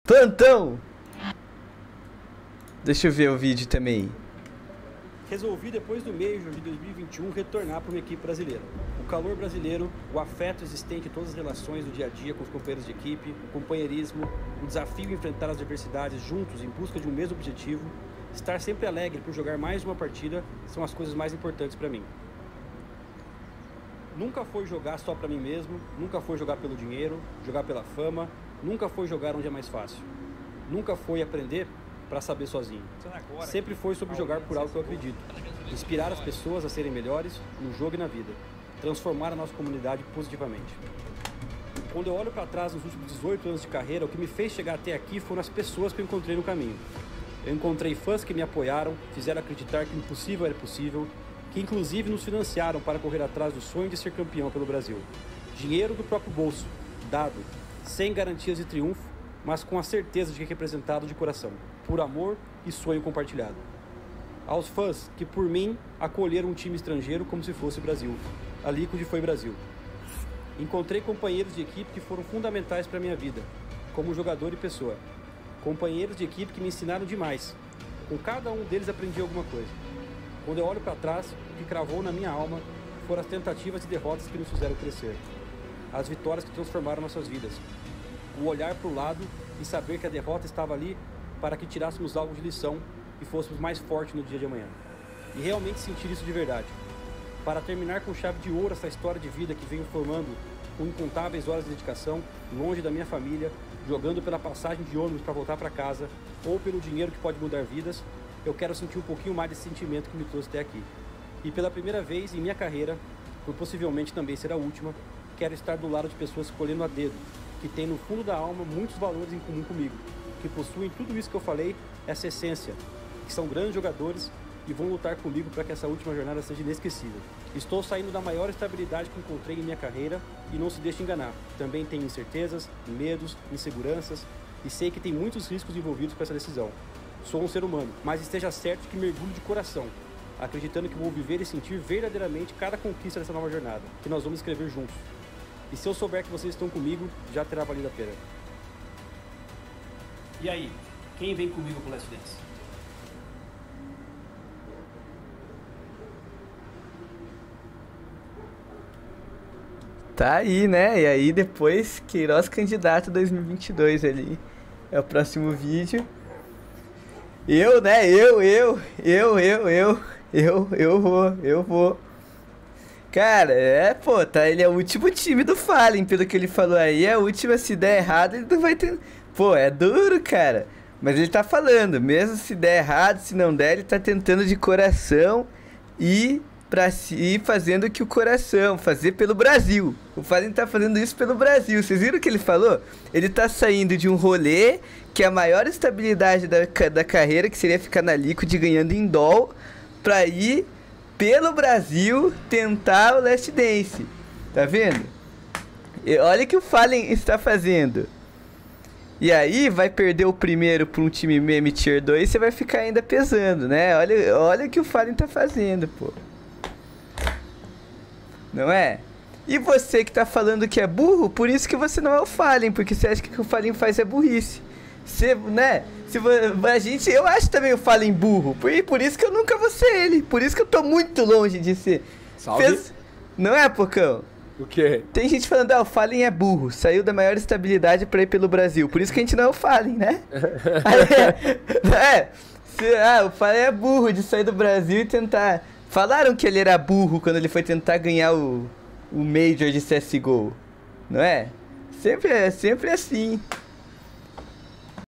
Plantão! Deixa eu ver o vídeo também. Resolvi, depois do Major de 2021, retornar para uma equipe brasileira. O calor brasileiro, o afeto existente em todas as relações do dia a dia com os companheiros de equipe, o companheirismo, o desafio de enfrentar as adversidades juntos em busca de um mesmo objetivo, estar sempre alegre por jogar mais uma partida são as coisas mais importantes para mim. Nunca foi jogar só para mim mesmo, nunca foi jogar pelo dinheiro, jogar pela fama, nunca foi jogar onde é mais fácil. Nunca foi aprender para saber sozinho. Sempre foi sobre jogar por algo que eu acredito. Inspirar as pessoas a serem melhores no jogo e na vida. Transformar a nossa comunidade positivamente. Quando eu olho para trás nos últimos 18 anos de carreira, o que me fez chegar até aqui foram as pessoas que eu encontrei no caminho. Eu encontrei fãs que me apoiaram, fizeram acreditar que o impossível era possível, que inclusive nos financiaram para correr atrás do sonho de ser campeão pelo Brasil. Dinheiro do próprio bolso, dado, sem garantias de triunfo, mas com a certeza de que é representado de coração, por amor e sonho compartilhado. Aos fãs que, por mim, acolheram um time estrangeiro como se fosse Brasil. A Liquid foi Brasil. Encontrei companheiros de equipe que foram fundamentais para a minha vida, como jogador e pessoa. Companheiros de equipe que me ensinaram demais. Com cada um deles aprendi alguma coisa. Quando eu olho para trás, o que cravou na minha alma foram as tentativas e derrotas que nos fizeram crescer. As vitórias que transformaram nossas vidas. O olhar para o lado e saber que a derrota estava ali para que tirássemos algo de lição e fôssemos mais fortes no dia de amanhã. E realmente sentir isso de verdade. Para terminar com chave de ouro essa história de vida que venho formando com incontáveis horas de dedicação, longe da minha família, jogando pela passagem de ônibus para voltar para casa, ou pelo dinheiro que pode mudar vidas, eu quero sentir um pouquinho mais desse sentimento que me trouxe até aqui. E pela primeira vez em minha carreira, por possivelmente também ser a última, quero estar do lado de pessoas escolhendo a dedo, que têm no fundo da alma muitos valores em comum comigo, que possuem tudo isso que eu falei, essa essência, que são grandes jogadores e vão lutar comigo para que essa última jornada seja inesquecível. Estou saindo da maior estabilidade que encontrei em minha carreira e não se deixe enganar. Também tenho incertezas, medos, inseguranças e sei que tem muitos riscos envolvidos com essa decisão. Sou um ser humano, mas esteja certo que mergulho de coração, acreditando que vou viver e sentir verdadeiramente cada conquista dessa nova jornada, que nós vamos escrever juntos. E se eu souber que vocês estão comigo, já terá valido a pena. E aí, quem vem comigo pro Last Dance? Tá aí, né? E aí depois, Queiroz candidato 2022 ali. É o próximo vídeo. Eu, né? Eu vou. Cara, pô, tá, ele é o último time do Fallen, pelo que ele falou aí, é a última, se der errado, ele não vai ter... Pô, é duro, cara, mas ele tá falando, mesmo se der errado, se não der, ele tá tentando de coração e pra si, fazendo que o coração, fazer pelo Brasil. O Fallen tá fazendo isso pelo Brasil, vocês viram o que ele falou? Ele tá saindo de um rolê que é a maior estabilidade da carreira, que seria ficar na Liquid ganhando em doll, pra ir... pelo Brasil, tentar o Last Dance. Tá vendo? E olha o que o Fallen está fazendo. E aí, vai perder o primeiro para um time meme Tier 2, você vai ficar ainda pesando, né? Olha o que o Fallen tá fazendo, pô. Não é? E você que tá falando que é burro, por isso que você não é o Fallen, porque você acha que o que o Fallen faz é burrice. Você, né? Eu acho também o Fallen burro. Por isso que eu nunca vou ser ele. Por isso que eu tô muito longe de ser. Salve. Não é, Pocão? O quê? Tem gente falando, o Fallen é burro. Saiu da maior estabilidade pra ir pelo Brasil. Por isso que a gente não é o Fallen, né? O Fallen é burro de sair do Brasil e tentar... Falaram que ele era burro quando ele foi tentar ganhar o Major de CSGO. Não é? Sempre assim.